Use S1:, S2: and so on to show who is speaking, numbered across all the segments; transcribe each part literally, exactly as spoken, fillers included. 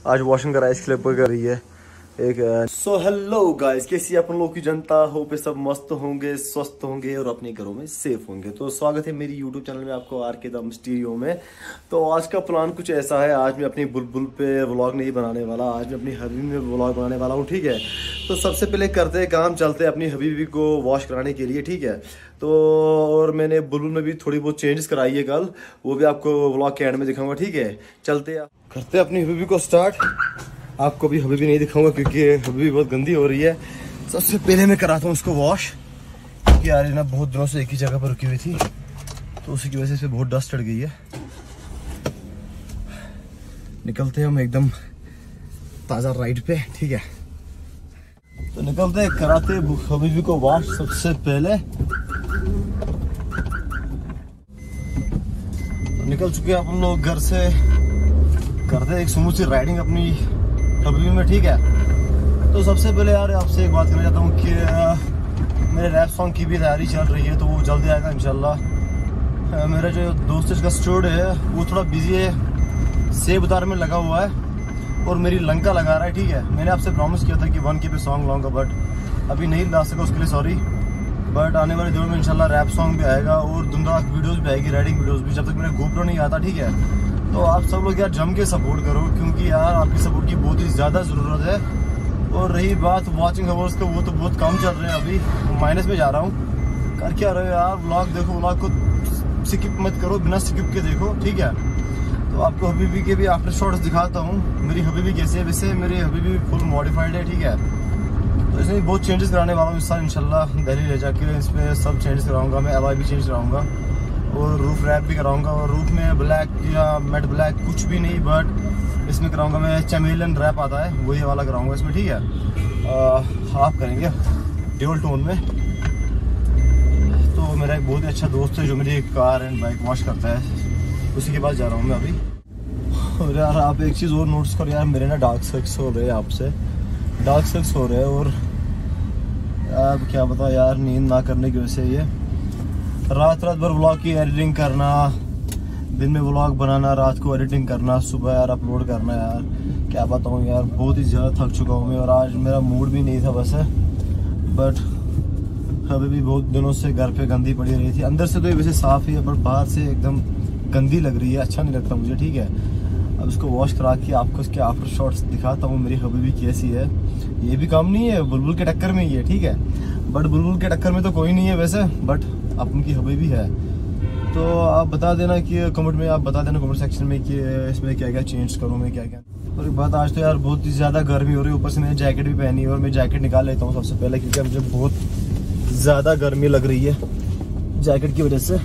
S1: आज वॉशिंग करा इसके लिए कर रही है एक। सो हेलो गाइस, कैसी अपन लोग की जनता हो पे सब मस्त होंगे, स्वस्थ होंगे और अपने घरों में सेफ होंगे। तो स्वागत है मेरी यूट्यूब चैनल में आपको आर के द मिस्टीरियो में। तो आज का प्लान कुछ ऐसा है, आज मैं अपनी बुलबुल पे व्लॉग नहीं बनाने वाला, आज मैं अपनी हबीबी में व्लॉग बनाने वाला हूँ। ठीक है, तो सबसे पहले करते हैं काम, चलते हैं अपनी हबीबी को वॉश कराने के लिए। ठीक है, तो और मैंने बुलबुल में भी थोड़ी बहुत चेंजेस कराई है कल, वो भी आपको व्लॉग के एंड में दिखाऊंगा। ठीक है, चलते हैं करते हैं अपनी हबीबी को स्टार्ट। आपको भी हबीबी नहीं दिखाऊंगा क्योंकि हबीबी बहुत गंदी हो रही है। सबसे पहले मैं कराता हूँ उसको वॉश, क्योंकि यार ना बहुत दिनों से एक ही जगह पर रुकी हुई थी, तो उसी की वजह से इस पे बहुत डस्ट चढ़ गई है। निकलते हैं हम एकदम ताज़ा राइड पे। ठीक है, तो निकलते हैं, कराते हबीबी को वॉश। सबसे पहले तो निकल चुके हैं अपन लोग घर से, करते एक स्मूथ सी राइडिंग अपनी हबीबी में। ठीक है, तो सबसे पहले यार आपसे एक बात करना चाहता हूँ कि मेरे रैप सॉन्ग की भी तैयारी चल रही है, तो वो जल्दी आएगा इंशाल्लाह। मेरा जो दोस्त इसका स्टूडियो है वो थोड़ा बिजी है, सेबदार में लगा हुआ है और मेरी लंका लगा रहा है। ठीक है, मैंने आपसे प्रॉमिस किया था कि वन के पे सॉन्ग लाऊंगा, बट अभी नहीं ला सका, उसके लिए सॉरी। बट आने वाले दिनों में इंशाल्लाह रैप सॉन्ग भी आएगा और धुंधाक वीडियोस भी आएगी, राइडिंग वीडियोस भी, जब तक मेरा गोप्रो नहीं आता। ठीक है, तो आप सब लोग यार जम के सपोर्ट करो, क्योंकि यार आपकी सपोर्ट की बहुत ही ज़्यादा ज़रूरत है। और रही बात वॉचिंग आवर्स का, वो तो बहुत कम चल रहे हैं, अभी माइनस में जा रहा हूँ। कर क्या रहे हो यार, व्लॉग देखो, व्लॉग को स्किप मत करो, बिना स्किप के देखो। ठीक है, तो आपको हबीबी के भी आफ्टर शॉट्स दिखाता हूँ। मेरी हबीबी कैसे है, वैसे मेरी हबीबी फुल मॉडिफाइड है। ठीक है, तो इसमें बहुत चेंजेस कराने वाला हूँ इस साल इंशाल्लाह। दिल्ली ले जाके इसमें सब चेंजेस कराऊंगा मैं, एलॉय भी चेंज कराऊंगा और रूफ रैप भी कराऊंगा। और रूफ में ब्लैक या मैट ब्लैक कुछ भी नहीं, बट इसमें कराऊंगा मैं चैमेलियन रैप आता है, वही वाला कराऊंगा इसमें। ठीक है, हाफ करेंगे ड्यूल टोन में। तो मेरा एक बहुत ही अच्छा दोस्त है जो मेरी कार एंड बाइक वॉश करता है, उसी के पास जा रहा हूँ मैं अभी। और यार आप एक चीज़ और नोटिस करो यार, मेरे ना डार्क सर्कल्स हो रहे हैं, आपसे डार्क सर्कल्स हो रहे हैं। और यार क्या बता यार, नींद ना करने की वजह से ये रात रात भर व्लॉग की एडिटिंग करना, दिन में व्लॉग बनाना, रात को एडिटिंग करना, सुबह यार अपलोड करना। यार क्या बताऊँ यार, बहुत ही ज़्यादा थक चुका हूँ मैं, और आज मेरा मूड भी नहीं था वैसे। बट अभी भी बहुत दिनों से घर पे गंदी पड़ी रही थी, अंदर से तो ये वैसे साफ़ ही है, बट बाहर से एकदम गंदी लग रही है, अच्छा नहीं लगता मुझे। ठीक है, अब इसको वॉश करा के आपको इसके आफ्टर शॉट्स दिखाता हूँ मेरी हबीबी कैसी है। ये भी कम नहीं है, बुलबुल के टक्कर में ही है। ठीक है, बट बुलबुल के टक्कर में तो कोई नहीं है वैसे, बट अपन की हबीबी है। तो आप बता देना कि कमेंट में, आप बता देना कमेंट सेक्शन में कि इसमें क्या क्या चेंज करूँ मैं, क्या क्या। और एक बात, आज तो यार बहुत ही ज़्यादा गर्मी हो रही है, ऊपर से मैंने जैकेट भी पहनी है, और मैं जैकेट निकाल लेता हूँ सबसे पहले, क्योंकि मुझे बहुत ज़्यादा गर्मी लग रही है जैकेट की वजह से।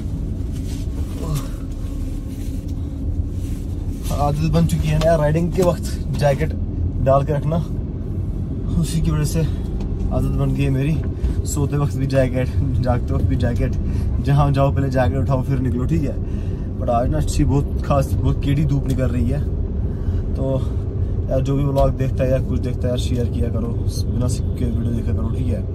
S1: आदत बन चुकी है ना राइडिंग के वक्त जैकेट डाल के रखना, उसी की वजह से आदत बन गई है मेरी। सोते वक्त भी जैकेट, जागते वक्त भी जैकेट, जहाँ जाओ पहले जैकेट उठाओ फिर निकलो। ठीक है, बट आज ना अच्छी बहुत खास बहुत कीड़ी धूप निकल रही है। तो यार जो भी व्लॉग देखता है या कुछ देखता है यार, शेयर किया करो, बिना सिक्के के वीडियो देखा करो। ठीक है,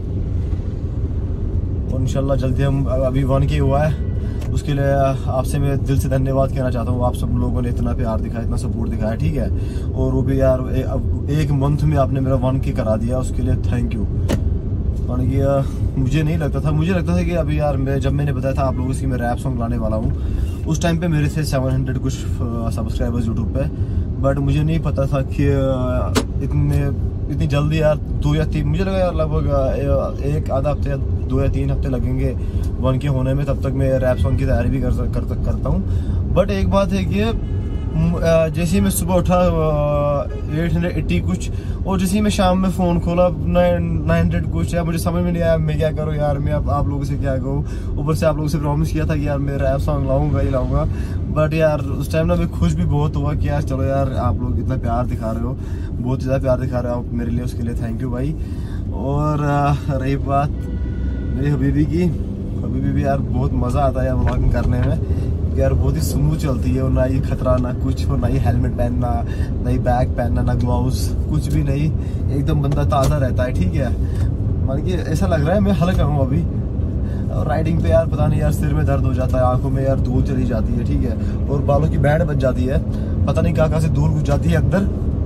S1: और इंशाल्लाह जल्दी हम, अभी वन के हुआ है, उसके लिए आपसे मैं दिल से धन्यवाद कहना चाहता हूँ। आप सब लोगों ने इतना प्यार दिखाया, इतना सपोर्ट दिखाया। ठीक है, और वो भी यार ए, एक मंथ में आपने मेरा वन के करा दिया, उसके लिए थैंक यू। और ये मुझे नहीं लगता था, मुझे लगता था कि अभी यार मैं, जब मैंने बताया था आप लोगों से मैं रैप सॉन्ग लाने वाला हूँ, उस टाइम पे मेरे थे सेवन हंड्रेड कुछ सब्सक्राइबर्स यूट्यूब पे। बट मुझे नहीं पता था कि इतने इतनी जल्दी यार दो या तीन, मुझे लगा यार लगभग एक आधा हफ्ते या दो या तीन हफ्ते लगेंगे वन के होने में, तब तक मैं रैप सॉन्ग की तैयारी भी कर, कर, कर करता हूँ। बट एक बात है कि जैसे ही मैं सुबह उठा एट हंड्रेड एट्टी कुछ, और जैसे ही मैं शाम में फ़ोन खोला नाइन हंड्रेड कुछ, यार मुझे समझ में नहीं आया मैं क्या करूँ यार, मैं अब आप लोगों से क्या कहूँ। ऊपर से आप लोगों से प्रॉमिस किया था कि यार मैं रैप सॉन्ग लाऊंगा ही लाऊंगा। बट यार उस टाइम ना मैं खुश भी बहुत हुआ कि यार चलो यार आप लोग इतना प्यार दिखा रहे हो, बहुत ज़्यादा प्यार दिखा रहे हो आप मेरे लिए, उसके लिए थैंक यू भाई। और रही बात मेरी हबीबी की, हबीबी भी यार बहुत मज़ा आता है यार व्लॉगिंग करने में, यार बहुत ही स्मूथ चलती है, और ना ही खतरा ना कुछ, और ना ही हेलमेट पहनना, ना ही बैग पहनना, ना ग्लव्स, कुछ भी नहीं, एकदम बंदा ताज़ा रहता है। ठीक है, मान के ऐसा लग रहा है मैं हल्का हूँ अभी। और राइडिंग पे यार पता नहीं यार सिर में दर्द हो जाता है, आंखों में यार धूल चली जाती है। ठीक है, और बालों की बैंड बच जाती है, पता नहीं कहाँ कहाँ से धूल घुस जाती है अंदर,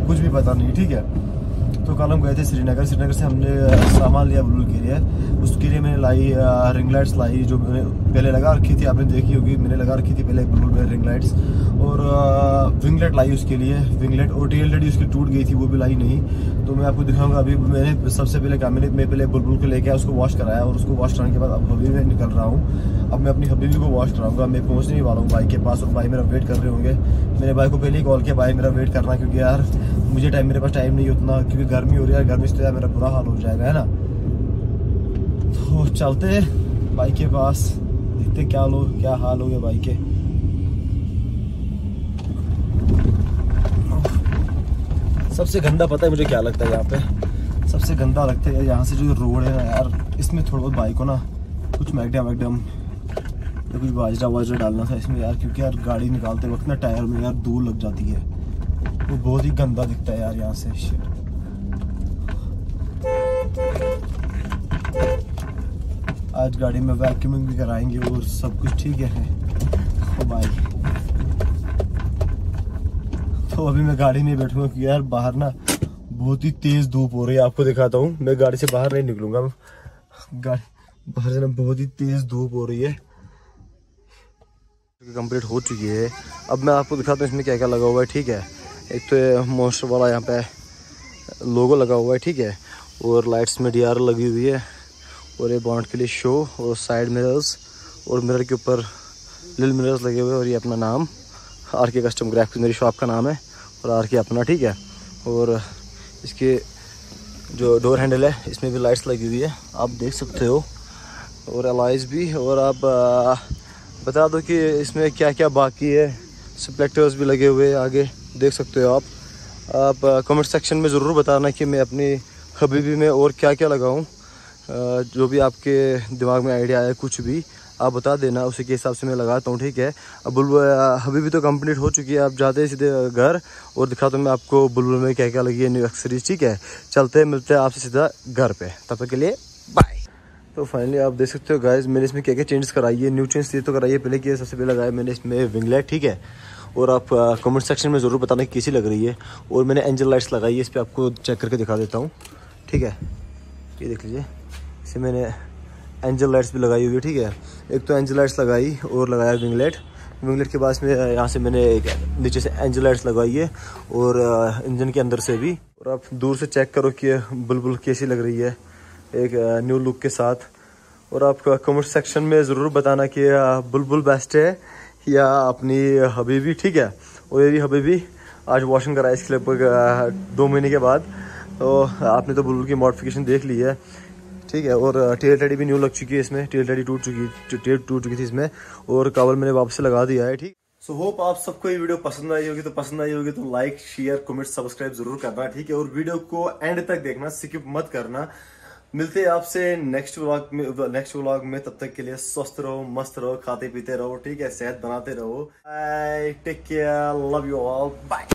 S1: कुछ भी पता नहीं, ठीक है। तो कल हम गए थे श्रीनगर, श्रीनगर से हमने सामान लिया बुलबुल के लिए। उसके लिए मैंने लाई रिंग लाइट्स लाई, जो मैंने पहले लगा रखी थी, आपने देखी होगी, मैंने लगा रखी थी पहले बुलबुल में रिंग लाइट्स। और विंगलेट लाई उसके लिए, विंगलेट और टेल लड़ी उसकी टूट गई थी, वो भी लाई नहीं। तो मैं आपको दिखाऊंगा। अभी मैंने सबसे पहले काम मैंने मैं पहले बुलबुल को लेके आया, उसको वॉश कराया, और उसको वॉश कराने के बाद अब हबीबी में निकल रहा हूँ। अब मैं अपनी हबीबी को वॉश कराऊंगा। मैं पहुँचने ही वाला हूँ भाई के पास, और भाई मेरा वेट कर रहे होंगे। मेरे भाई को पहले ही कॉल किया, भाई मेरा वेट करना, क्योंकि यार मुझे टाइम मेरे पास टाइम नहीं उतना, क्योंकि गर्मी हो रही है, गर्मी से तो यार मेरा बुरा हाल हो जाएगा, है ना। तो चलते भाई के पास, देखते क्या लोग क्या हाल हो गया भाई के। सबसे गंदा पता है मुझे क्या लगता है यहाँ पे, सबसे गंदा लगता है यहाँ से जो रोड है ना यार, इसमें थोड़ा बहुत भाई को ना कुछ मैगडम वैगडम या कुछ बाजरा वाजरा डालना था इसमें यार, क्योंकि यार गाड़ी निकालते वक्त ना टायर में यार धूल लग जाती है, वो बहुत ही गंदा दिखता है यार यहाँ से। आज गाड़ी में वैक्यूमिंग भी कराएंगे और सब कुछ ठीक है। ओ भाई, तो अभी मैं गाड़ी नहीं बैठूंगा, क्योंकि यार बाहर ना बहुत ही तेज धूप हो रही है। आपको दिखाता हूँ, मैं गाड़ी से बाहर नहीं निकलूंगा, गाड़ी बाहर से ना बहुत ही तेज धूप हो रही है। कंप्लीट हो चुकी है। अब मैं आपको दिखाता हूँ इसमें क्या क्या लगा हुआ है, ठीक है। एक तो मोस्टर वाला यहाँ पे लोगो लगा हुआ है, ठीक है, और लाइट्स में डी आर लगी हुई है, और ये बॉन्ड के लिए शो, और साइड मिरर्स, और मिरर के ऊपर लिल मिरर्स लगे हुए, और ये अपना नाम आर के कस्टम ग्राफिक्स मेरी शॉप का नाम है, और आर के अपना, ठीक है। और इसके जो डोर हैंडल है इसमें भी लाइट्स लगी हुई है, आप देख सकते हो, और एलाइज भी। और आप आ, बता दो कि इसमें क्या क्या बाकी है। स्प्लेक्टर्स भी लगे हुए हैं आगे, देख सकते हो आप। आप कमेंट सेक्शन में ज़रूर बताना कि मैं अपनी हबीबी में और क्या क्या लगाऊं। जो भी आपके दिमाग में आइडिया आया कुछ भी आप बता देना, उसी के हिसाब से मैं लगाता हूँ, ठीक है। अब बुलबुल हबीबी तो कंप्लीट हो चुकी है, आप जाते हैं सीधे घर, और दिखाता हूँ मैं आपको बुलबुल में क्या क्या लगी है न्यू एक्सेसरीज, ठीक है। चलते हैं, मिलते हैं आपसे सीधा घर पे, तब तक के लिए बाय। तो फाइनली आप देख सकते हो गाइस, मैंने इसमें क्या क्या चेंजेस कराई है, न्यू चेंज ये तो कराई है। पहले की सबसे पहले लगाया मैंने इसमें विंगलाइट, ठीक है। और आप कमेंट सेक्शन में ज़रूर बताना कैसी लग रही है। और मैंने एंजल लाइट्स लगाई है, इस पर आपको चेक करके दिखा देता हूँ, ठीक है। ये देख लीजिए, इसे मैंने एंजल लाइट्स भी लगाई हुई है, ठीक है। एक तो एंजल लाइट्स लगाई और लगाया विंगलाइट, विंगलाइट के बाद में यहाँ से मैंने एक नीचे से एंजल लाइट्स लगाई है, और इंजन के अंदर से भी। और आप दूर से चेक करो कि बुलबुल कैसी लग रही है एक न्यू लुक के साथ। और आप कमेंट सेक्शन में ज़रूर बताना कि बुलबुल बेस्ट है या अपनी हबीबी, ठीक है। और ये भी हबीबी आज वॉशिंग कराई इसके लगभग दो महीने के बाद। तो आपने तो बुलबुल की मॉडिफिकेशन देख ली है, ठीक है। और टेल टैडी भी न्यू लग चुकी है इसमें, टेल टैडी टूट चुकी टेल टूट चुकी थी इसमें, और कवर मैंने वापस से लगा दिया है, ठीक। सो होप आप सबको ये वीडियो पसंद आई होगी। तो पसंद आई होगी तो लाइक शेयर कमेंट सब्सक्राइब जरूर करना, ठीक है। और वीडियो को एंड तक देखना, स्किप मत करना। मिलते हैं आपसे नेक्स्ट व्लॉग में नेक्स्ट व्लॉग में तब तक के लिए स्वस्थ रहो, मस्त रहो, खाते पीते रहो, ठीक है, सेहत बनाते रहो। Bye, take care, love you all, bye.